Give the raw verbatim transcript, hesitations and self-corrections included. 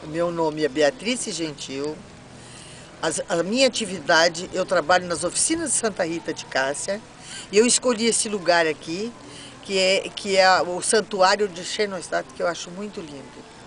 Meu nome é Beatriz Gentil. As- a minha atividade, eu trabalho nas oficinas de Santa Rita de Cássia. E eu escolhi esse lugar aqui, que é, que é o Santuário de Schoenstatt, que eu acho muito lindo.